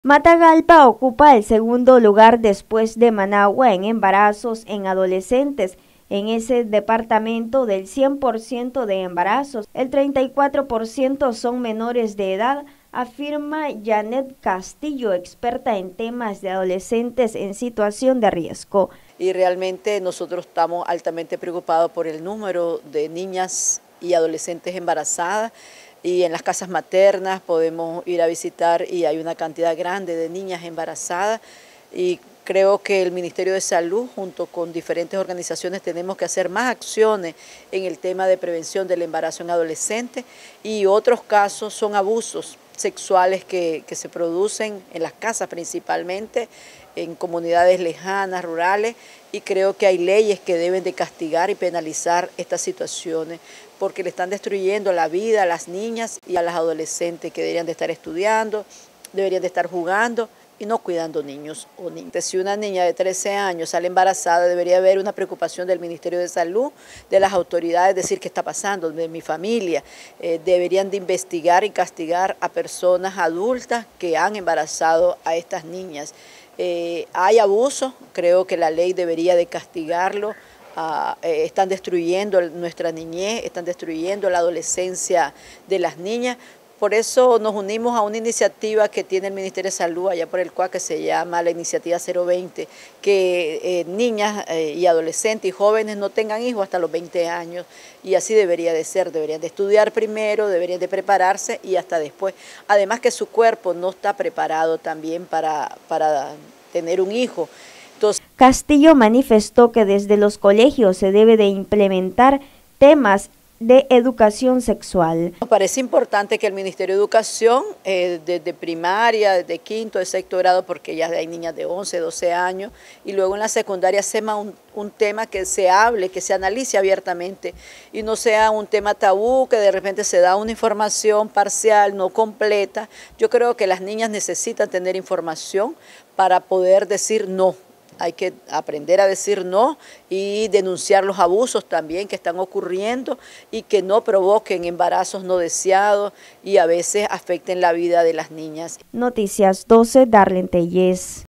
Matagalpa ocupa el segundo lugar después de Managua en embarazos en adolescentes. En ese departamento, del 100% de embarazos, el 34% son menores de edad, afirma Janet Castillo, experta en temas de adolescentes en situación de riesgo. Y realmente nosotros estamos altamente preocupados por el número de niñas y adolescentes embarazadas, y en las casas maternas podemos ir a visitar y hay una cantidad grande de niñas embarazadas, y creo que el Ministerio de Salud junto con diferentes organizaciones tenemos que hacer más acciones en el tema de prevención del embarazo en adolescentes, y otros casos son abusos sexuales que se producen en las casas principalmente, en comunidades lejanas, rurales, y creo que hay leyes que deben de castigar y penalizar estas situaciones, porque le están destruyendo la vida a las niñas y a las adolescentes que deberían de estar estudiando, deberían de estar jugando y no cuidando niños o niñas. Si una niña de 13 años sale embarazada, debería haber una preocupación del Ministerio de Salud, de las autoridades, decir qué está pasando, de mi familia. Deberían de investigar y castigar a personas adultas que han embarazado a estas niñas. Hay abuso, creo que la ley debería de castigarlo. Están destruyendo nuestra niñez, están destruyendo la adolescencia de las niñas. Por eso nos unimos a una iniciativa que tiene el Ministerio de Salud allá por el CUAC, que se llama la Iniciativa 020, que niñas y adolescentes y jóvenes no tengan hijos hasta los 20 años, y así debería de ser, deberían de estudiar primero, deberían de prepararse y hasta después. Además que su cuerpo no está preparado también para tener un hijo. Castillo manifestó que desde los colegios se debe de implementar temas de educación sexual. Nos parece importante que el Ministerio de Educación, desde primaria, desde quinto, de sexto grado, porque ya hay niñas de 11, 12 años, y luego en la secundaria sea un tema que se hable, que se analice abiertamente, y no sea un tema tabú, que de repente se da una información parcial, no completa. Yo creo que las niñas necesitan tener información para poder decir no. Hay que aprender a decir no y denunciar los abusos también que están ocurriendo y que no provoquen embarazos no deseados y a veces afecten la vida de las niñas. Noticias 12, Darlene Tellez.